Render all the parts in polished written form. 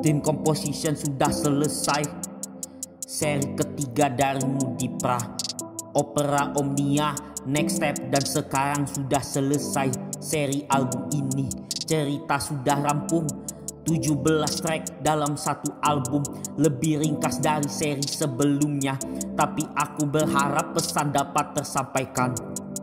Tim composition sudah selesai. Seri ketiga dari Mudipra, Opera Omnia, Next Step, dan sekarang sudah selesai seri album ini. Cerita sudah rampung, 17 track dalam satu album, lebih ringkas dari seri sebelumnya. Tapi aku berharap pesan dapat tersampaikan.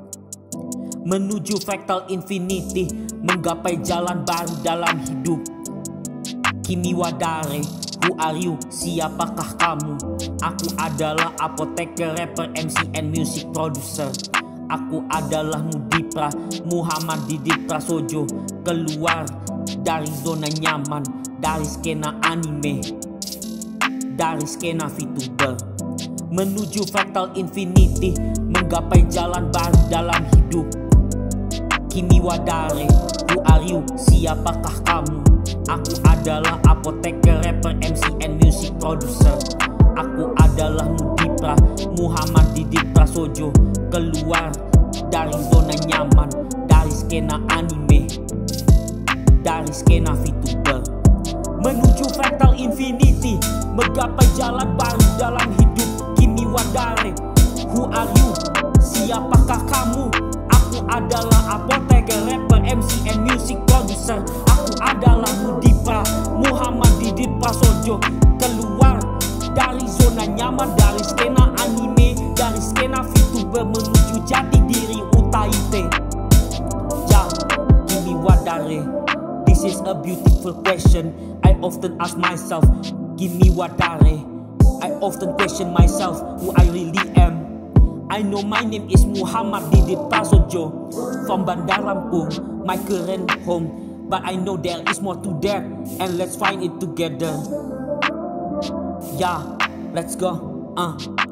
Menuju Fractal Infinity, menggapai jalan baru dalam hidup. Kimi Wadare, who are you? Siapakah kamu? Aku adalah apoteker, rapper, MC, and music producer. Aku adalah Mudipra, Muhammad Didit Prasojo. Keluar dari zona nyaman, dari skena anime, dari skena VTuber. Menuju Fractal Infinity, menggapai jalan baru dalam hidup. Kimi Wadare, who are you? Siapakah kamu? Aku adalah apoteker, rapper, MC, and music producer. Aku adalah Mudipra, Muhammad Didit Prasojo. Keluar dari zona nyaman, dari skena anime, dari skena VTuber. Menuju Fractal Infinity, menggapai jalan baru dalam hidup. Kimi Wadare, who are you? Siapakah kamu? Aku adalah apoteker, rapper, MC, and music producer. Aku adalah Mudipra, Muhammad Didit Prasojo. Keluar dari zona nyaman, dari skena anime, dari skena VTuber, menuju jati diri Utaite. Ya, Kimi Wadare, this is a beautiful question. I often ask myself, Kimi Wadare. I often question myself who I really am. I know my name is Muhammad Didit Prasojo from Bandar Lampung, my current home. But I know there is more to that, and let's find it together. Yeah, let's go.